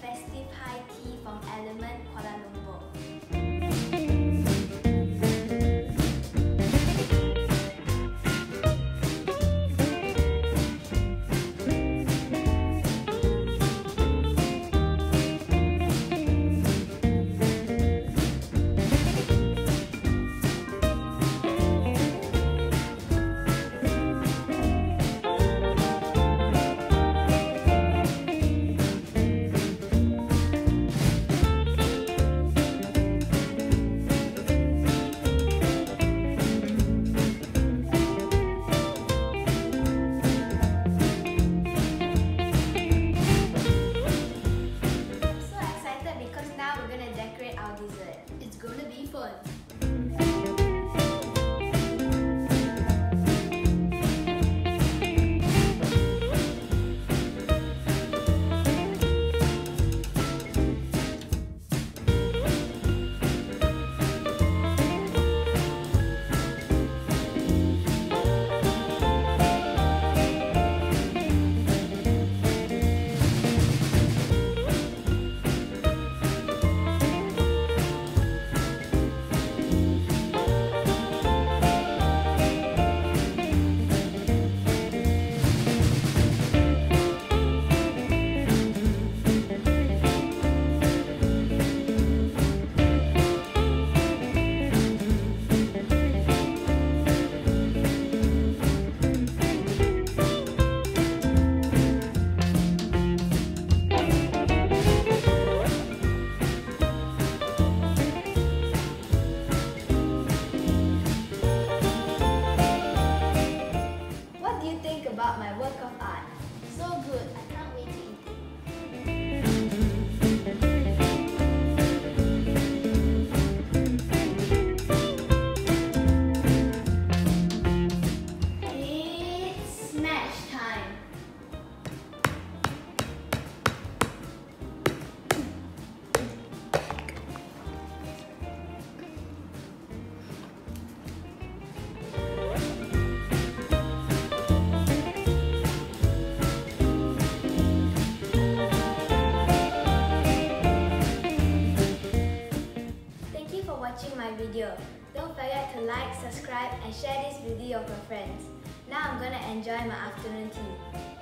festive high tea from Element Kuala Lumpur. Our dessert. It's gonna be fun. About my work of art. So good, I can't wait to eat it. It's smash time. Watching my video. Don't forget to like, subscribe and share this video with your friends. Now I'm gonna enjoy my afternoon tea.